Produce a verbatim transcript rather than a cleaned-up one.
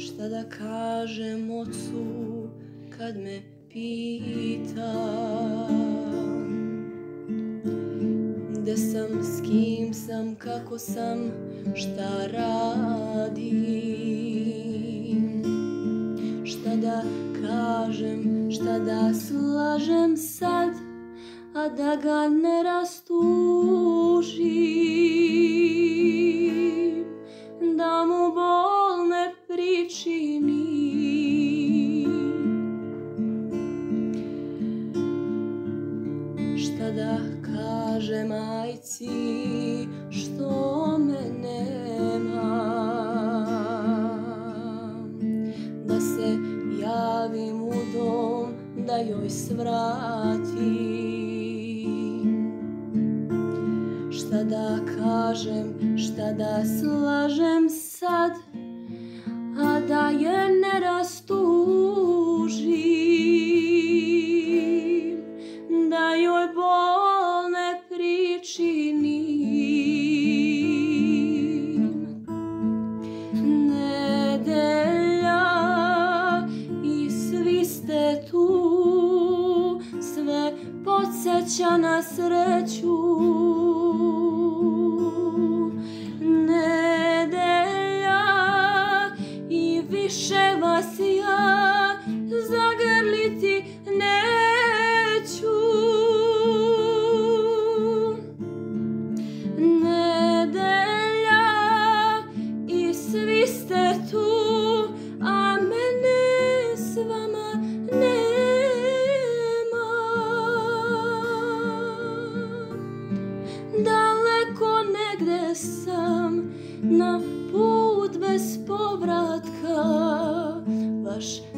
šta da kažem ocu kad me pita gde sam, s kim sam, kako sam, šta radim, šta da kažem, šta da slažem sad, a da ga ne rastužim, da mu bol ne pričinim. Šta da kažem majci što me nema, da se javim u dom, da joj svratim. Šta da kažem, šta da slažem sad, a da je ne rastužim, da joj bol ne pričinim. Nedelja i svi ste tu, sve podsjeća na sreću. Nedelja i više vas ja zagrliti neću. Nedelja i svi ste tu, a mene s vama nema. Daleko negde sam, na put bez povratka, baš